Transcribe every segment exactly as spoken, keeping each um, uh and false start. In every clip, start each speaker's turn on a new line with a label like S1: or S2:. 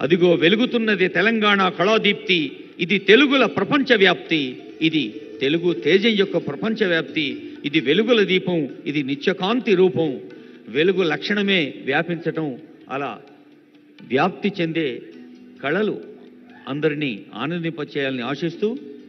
S1: అదిగో వెలుగుతున్నది తెలంగాణ కళాదీప్తి, ఇది తెలుగుల ప్రపంచ వ్యాప్తి, ఇది తెలుగు తేజం యొక్క ప్రపంచ వ్యాప్తి, ఇది వెలుగుల దీపం, ఇది నిత్యకాంతి రూపం. వెలుగు లక్షణమే వ్యాపించటం, అలా వ్యాప్తి చెందే కళలు అందరినీ ఆనందింపచేయాలని ఆశిస్తూ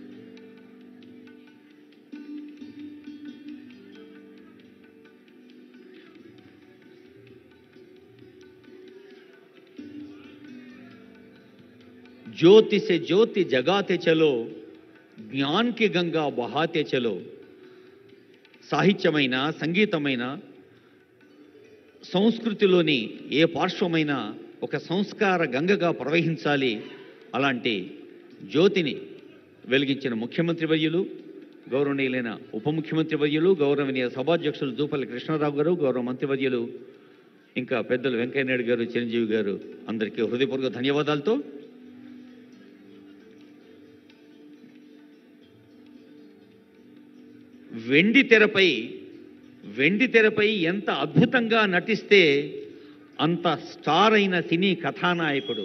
S1: ज्योति से ज्योति जगाते चलो, ज्ञान की गंगा बहाते चलो. సాహిత్యమైన సంగీతమైన సంస్కృతిలోని ఏ పార్శ్వమైన ఒక సంస్కార గంగగా ప్రవహించాలి. అలాంటి జ్యోతిని వెలిగించిన ముఖ్యమంత్రి వర్యులు, గౌరవనీయులైన ఉప ముఖ్యమంత్రి వర్యులు, గౌరవనీయ సభాధ్యక్షులు జూపల్లి కృష్ణారావు గారు, గౌరవ మంత్రివర్యులు, ఇంకా పెద్దలు వెంకయ్యనాయుడు గారు, చిరంజీవి గారు, అందరికీ హృదయపూర్వక ధన్యవాదాలతో వెండి తెరపై వెండి తెరపై ఎంత అద్భుతంగా నటిస్తే అంత స్టార్ అయిన సినీ కథానాయకుడు,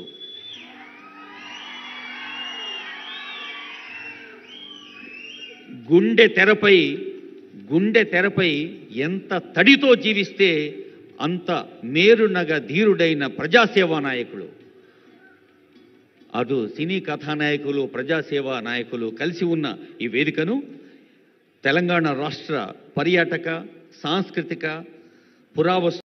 S1: గుండె తెరపై గుండె తెరపై ఎంత తడితో జీవిస్తే అంత మేరునగ ధీరుడైన ప్రజాసేవా నాయకుడు. అటు సినీ కథానాయకులు, ప్రజాసేవా నాయకులు కలిసి ఉన్న ఈ వేదికను తెలంగాణ రాష్ట్ర పర్యాటక, సాంస్కృతిక, పురావస్తు